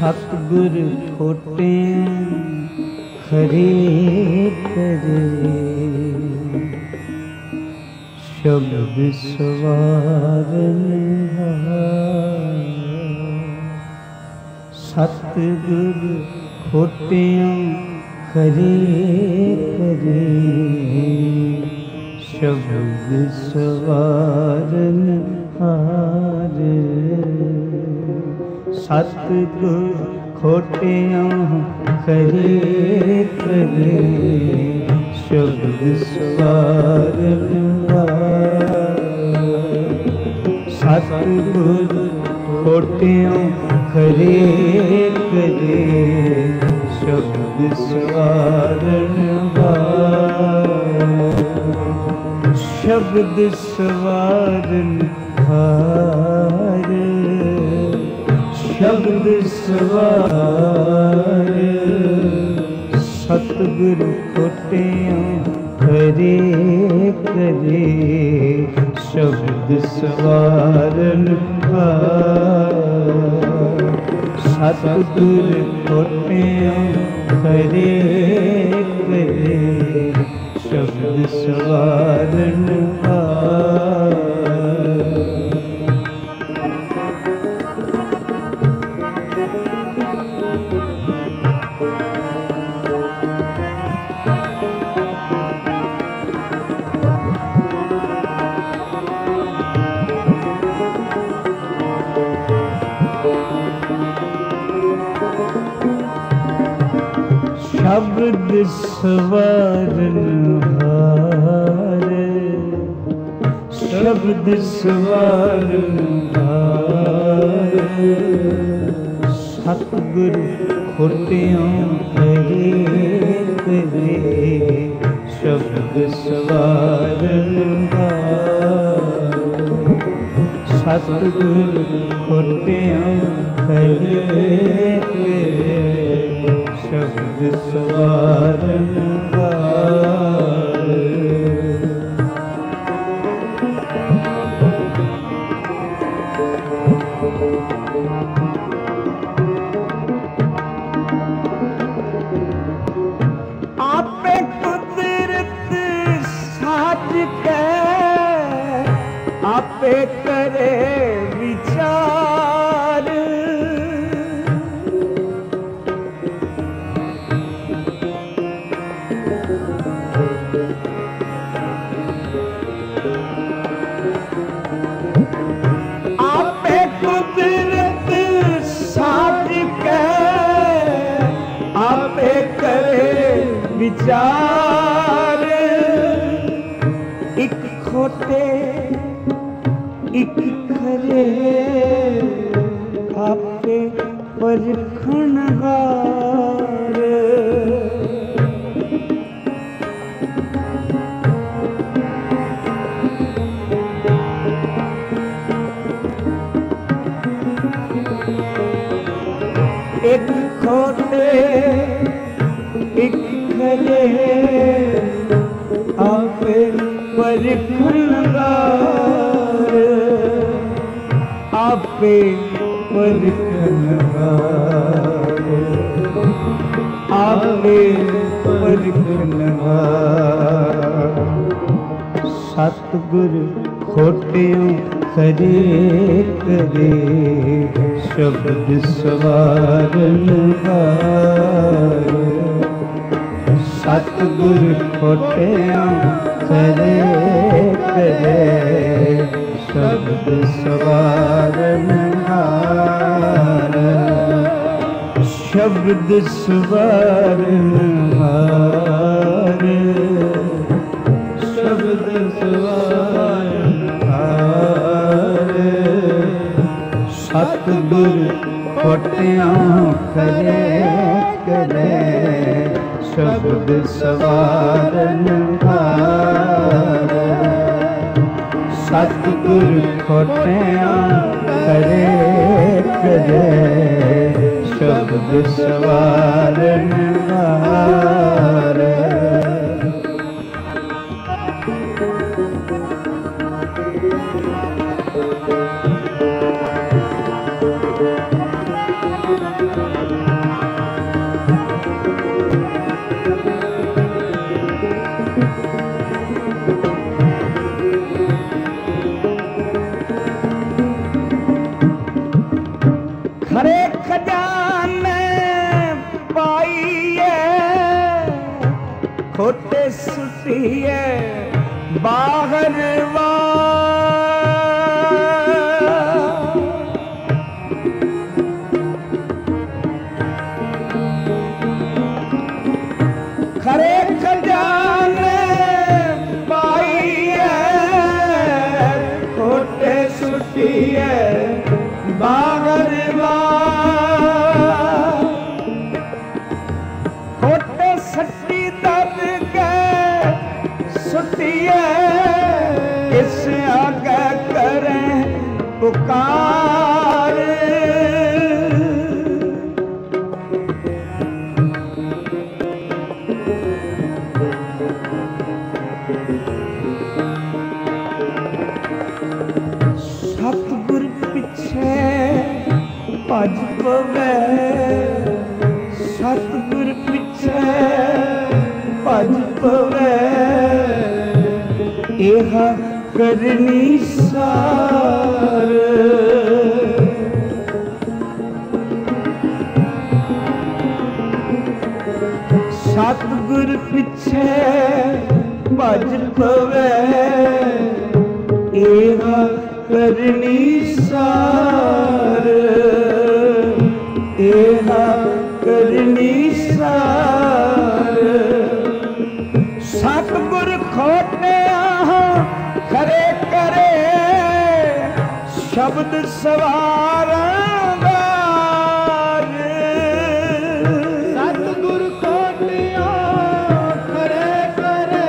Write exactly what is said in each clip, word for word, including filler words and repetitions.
सतगुर खोटे खरे करे, शब्द सवारन सतगुर खोटे खरे करे, शब्द सवारन हार। सतगुर खोटियां खरे करे, शब्द सवारन हार। सतगुर खोटियां खरे करे, शब्द सवारन हार। शब्द सवारन हार, शब्द सवार। सतगुर खोटियां खरे करे, शब्द सवारन हार। सतगुर खोटियां खरे करे, शब्द सवारन हार। शब्द सवारन हार, शब्द सवारन हार। सतगुर खोटियां खरे करे, शब्द सवारन हार। सतगुर खोटियां खरे करे, शब्द सवारन हार। आपे कुदरत साज के, आपे करे विचार। आपे कुदरत साज के, आपे करे विचार। एक खोटे एक खरे, आपे परखणहार। एक खोटे एक खरे, आपे परखणहार। आपे परखणहार, आपे परखणहार। सतगुर खोटियां खरे करे, शब्द सवारन हार। सतगुर खोटियां खरे करे, शब्द सवारन हार। शब्द सवारन हार, शब्द सवारन हार। सतगुर खोटियां खरे करे, शब्द सवारन हार। सतगुर खोटियां खरे करे, शब्द सवारन हार। खोटे सुटिए बाहर खरे खजाने पाइए खोटे सुटिए बाहर खोटे सट्टी दब के सुटिए किस आगे करें पुकार सतगुर पिछे भज पवे सतगुर पिछे भज पवे यह करनी सार सतगुर पिछे भज पवे यह करनी सार यह करनी सार सतगुर खोटे खरे करे शब्द सवारंगार सतगुर खोटे खरे करे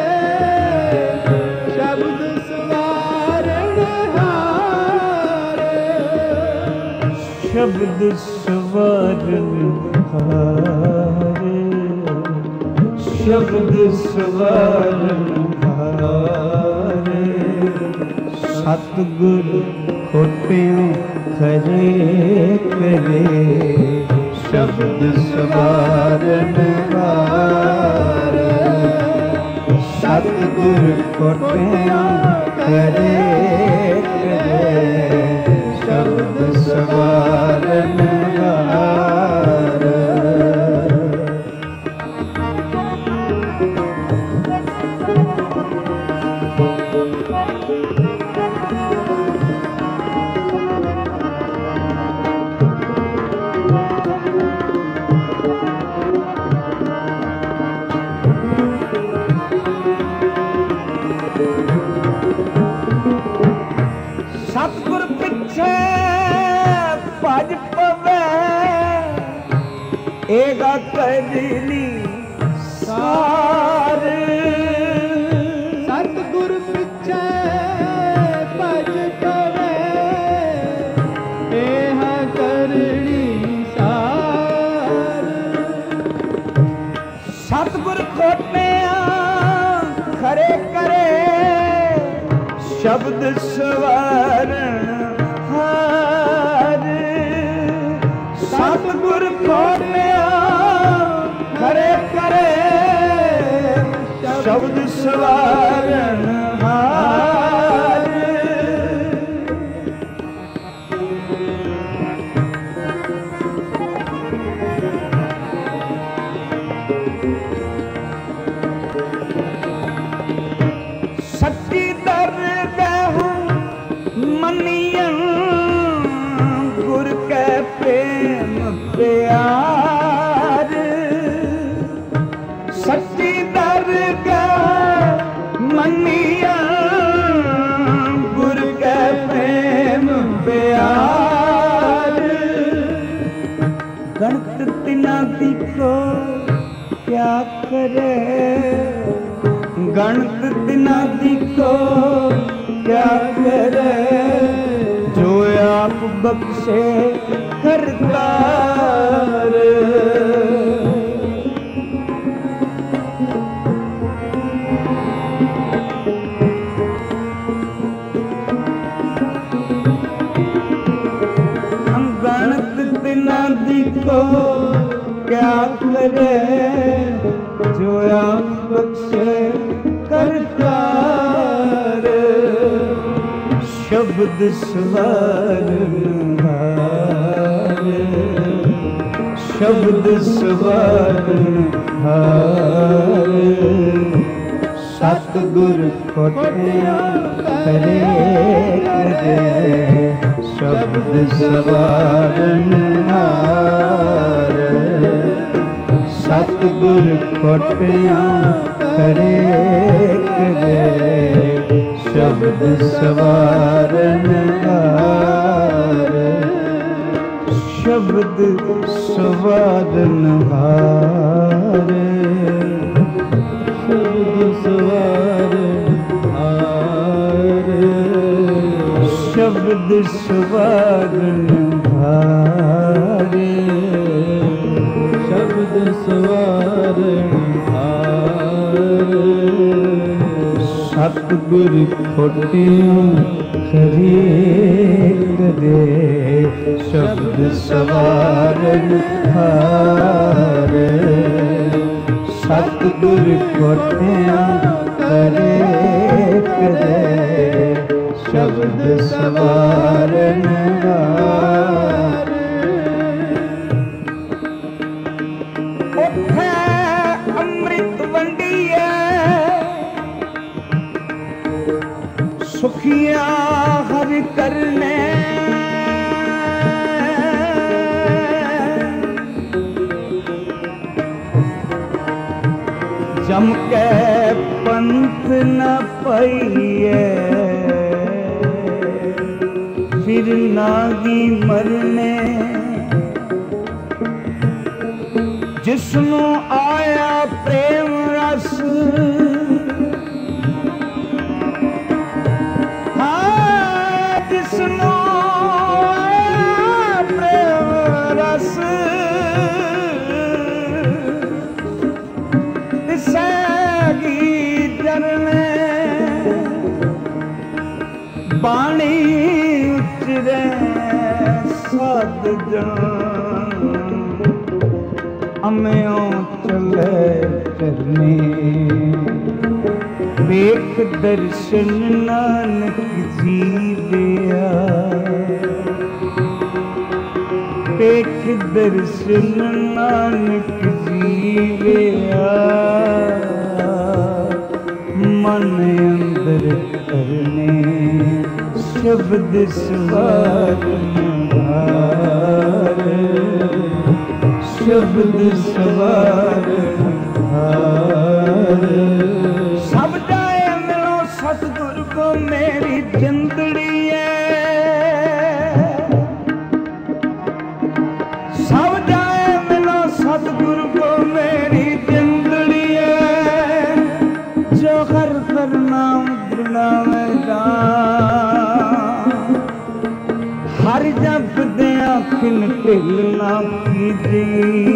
शब्द सवारंगार शब्द सवारंगार शब्द सवारंगार सतगुर खोटे खरे करे शब्द सवारंगार सतगुर खोटे खरे करे शब्द सवारंगार सतगुर पिछे भज पवे एगा करनी सार सतगुर पिछे भज पवे एहा करनी सार सतगुर खोटे खरे करे शब्द सवारण हार सतगुर खोटे खरे करे शब्द सवारण हार सच्ची दरगाह मनियन गुर के प्रेम प्यार सच्ची दरगाह मनियन गुर के प्रेम प्यार गणत तिना दिखो क्या करे गणत तिना दिखो क्या करे जो आप बख्शे करतार गणत तिना दिखो क्या करे जो आप बख्शे करतार शब्द सवारंगार शब्द सवारंगार सतगुर कोटियां करे करे शब्द सवारनहार सतगुर कोटियां करे करे शब्द सवारनहार शब्द सवारनहार शब्द सवारनहार शब्द सवारनहार सतगुर कोटियां करे करे शब्द सवारनहार सतगुर कोटियां करे करे शब्द सवारनहार उठे अमृत वंडिए सुखिया हर करने जम के पंथ न पाइए फिर नागी मरने जिसनु आया प्रेम रस हाँ जिसनु आया प्रेम रस दिसेगी जरने बाणी उचरे साध जान अम्यों चले चरने देख दर्शन नानक जीविया देख दर्शन नानक जीविया मन अंदर करने शब्द सवारनहार शब्द सवारनहार सब जाए मिलो सतगुर को मेरी जिंदड़ी है सब जाए मिलो सतगुर को मेरी जिंदड़ी है जो हर करना उतरना मैदान हर जब दे आखिन ढिलना कीजी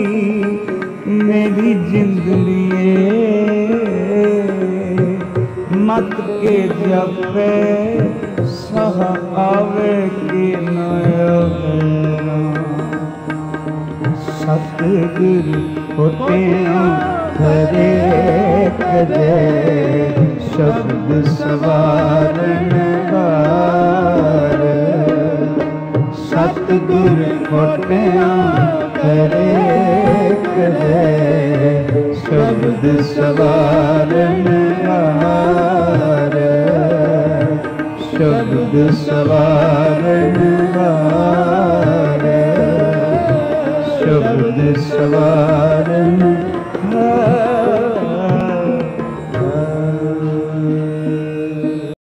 मेरी जिंदड़ी मत के जपे सह आवे कि न सतगुर कोटियां करे करे शब्द सवारनहार सतगुर कोटियां करे करे शब्द सवारनहार शब्द सवारनहार शब्द सवारनहार